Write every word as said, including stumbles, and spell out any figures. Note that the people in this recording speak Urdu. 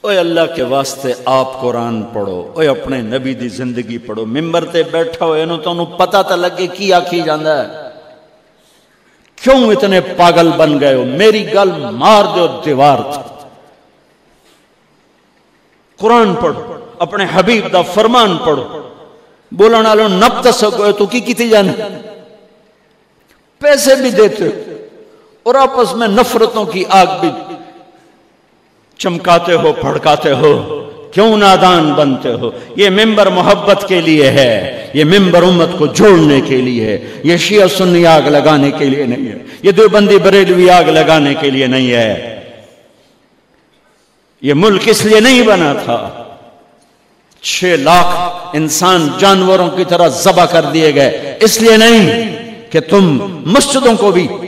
اوے اللہ کے واسطے آپ قرآن پڑھو، اوے اپنے نبی دی زندگی پڑھو، ممبر تے بیٹھا ہوئے انہوں تو انہوں پتہ تا لگے کی آکھی جاندہ ہے، کیوں اتنے پاگل بن گئے ہو، میری گل مار دو دیوار تھا۔ قرآن پڑھو، اپنے حبیب دا فرمان پڑھو، بولنا لو نب تسکو تو کی کیتی جانے، پیسے بھی دیتے ہو اور آپس میں نفرتوں کی آگ بھی چمکاتے ہو، پھڑکاتے ہو، کیوں نادان بنتے ہو؟ یہ ممبر محبت کے لیے ہے، یہ ممبر امت کو جوڑنے کے لیے ہے، یہ شیعہ سنی آگ لگانے کے لیے نہیں ہے، یہ دیوبندی بریلوی آگ لگانے کے لیے نہیں ہے، یہ ملک اس لیے نہیں بنا تھا۔ چھ لاکھ انسان جانوروں کی طرح ذبح کر دیے گئے، اس لیے نہیں کہ تم مسجدوں کو بھی